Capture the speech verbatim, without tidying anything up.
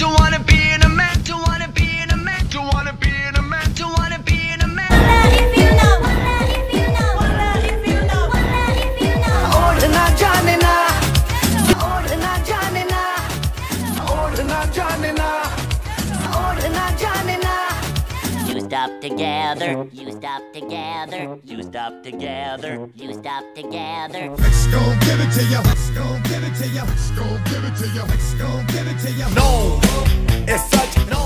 Don't wanna be in a man. Don't wanna be in a man. Don't wanna be in a man. Don't wanna be in a man. If you know, if you know, if you know, if you know. Old na jaane na, old na jaane na, old na jaane na, old na jaane na. Used up together, used up together, used up together, used up together. Let's go give it to you. Let's go give it to you. Let's go give it to you. Let's go give it to you. No, it's such no.